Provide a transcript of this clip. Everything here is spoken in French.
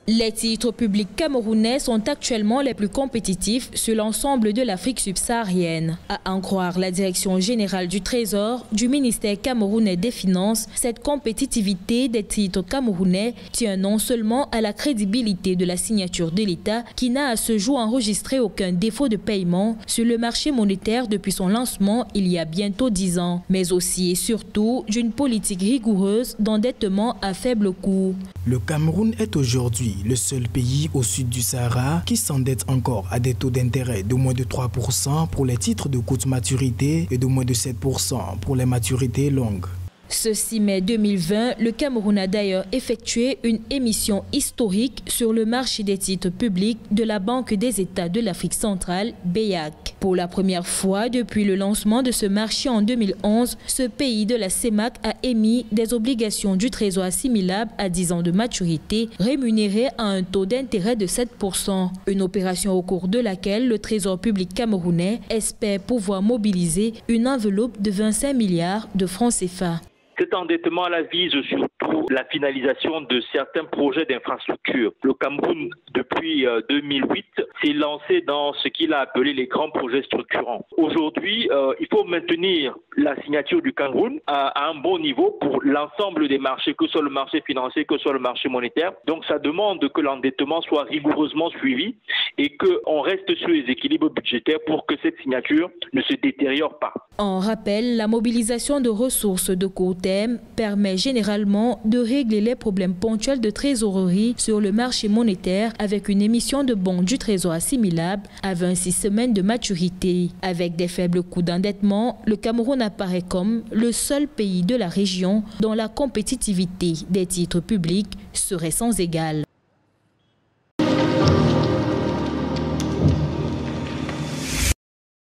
Les titres publics camerounais sont actuellement les plus compétitifs sur l'ensemble de l'Afrique subsaharienne. À en croire la Direction générale du Trésor du ministère camerounais des Finances, cette compétitivité des titres camerounais tient non seulement à la crédibilité de la signature de l'État qui n'a à ce jour enregistré aucun défaut de paiement sur le marché monétaire depuis son lancement il y a bientôt 10 ans, mais aussi et surtout d'une politique rigoureuse d'endettement à faible coût. Le Cameroun est aujourd'hui le seul pays au sud du Sahara qui s'endette encore à des taux d'intérêt de moins de 3% pour les titres de courte maturité et de moins de 7% pour les maturités longues. Ce 6 mai 2020, le Cameroun a d'ailleurs effectué une émission historique sur le marché des titres publics de la Banque des États de l'Afrique centrale, BEAC. Pour la première fois depuis le lancement de ce marché en 2011, ce pays de la CEMAC a émis des obligations du Trésor assimilables à 10 ans de maturité, rémunérées à un taux d'intérêt de 7%. Une opération au cours de laquelle le Trésor public camerounais espère pouvoir mobiliser une enveloppe de 25 milliards de francs CFA. Cet endettement vise surtout la finalisation de certains projets d'infrastructure. Le Cameroun, depuis 2008, s'est lancé dans ce qu'il a appelé les grands projets structurants. Aujourd'hui, il faut maintenir la signature du Cameroun à un bon niveau pour l'ensemble des marchés, que ce soit le marché financier, que ce soit le marché monétaire. Donc ça demande que l'endettement soit rigoureusement suivi et qu'on reste sur les équilibres budgétaires pour que cette signature ne se détériore pas. En rappel, la mobilisation de ressources de court terme permet généralement de régler les problèmes ponctuels de trésorerie sur le marché monétaire avec une émission de bons du Trésor assimilables à 26 semaines de maturité. Avec des faibles coûts d'endettement, le Cameroun apparaît comme le seul pays de la région dont la compétitivité des titres publics serait sans égale.